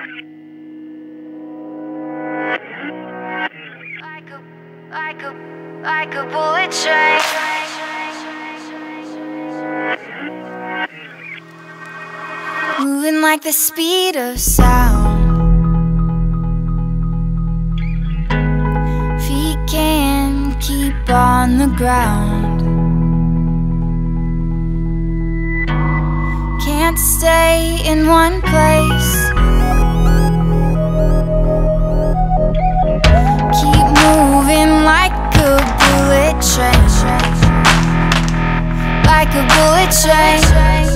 Like a bullet train. Moving like the speed of sound. Feet can't keep on the ground. Can't stay in one place. Keep moving like a bullet train. Like a bullet train.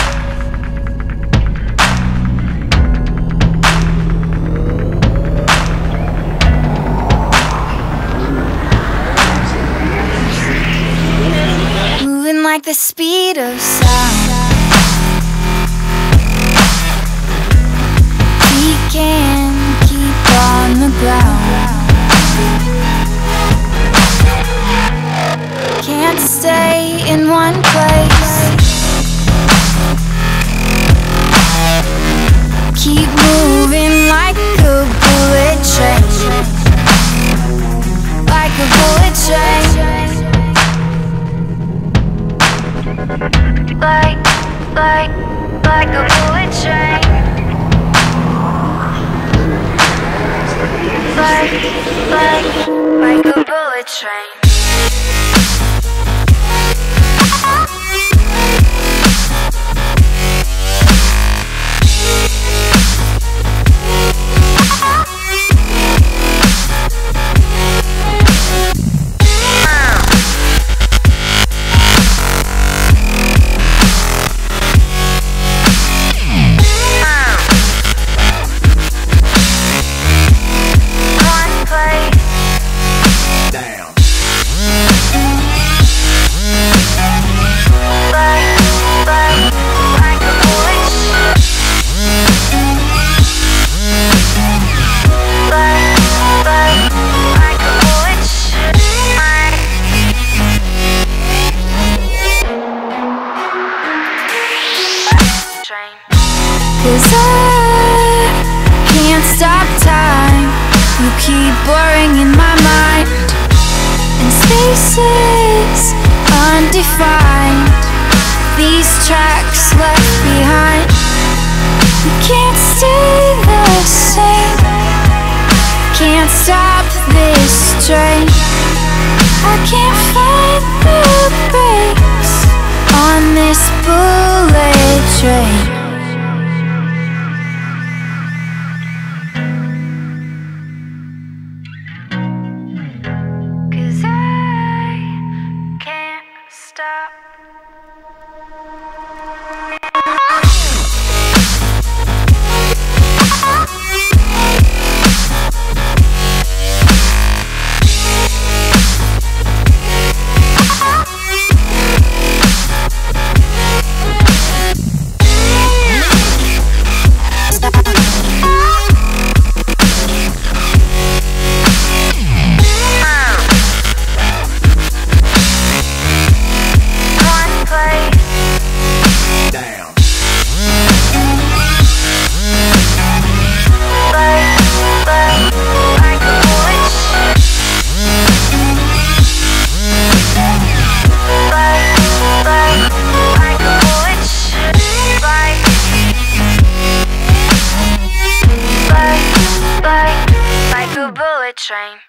Moving like the speed of sound. We can't keep on the ground. Can't stay in one place. Keep moving like a bullet train. Like a bullet train. Like a bullet train. Like a bullet train. Cause I can't stop time. You keep blurring in my mind, and spaces undefined. These tracks left behind. You can't stay the same. Can't stop this train. I can't find the brakes on this bullet train. Stop. Like a bullet train.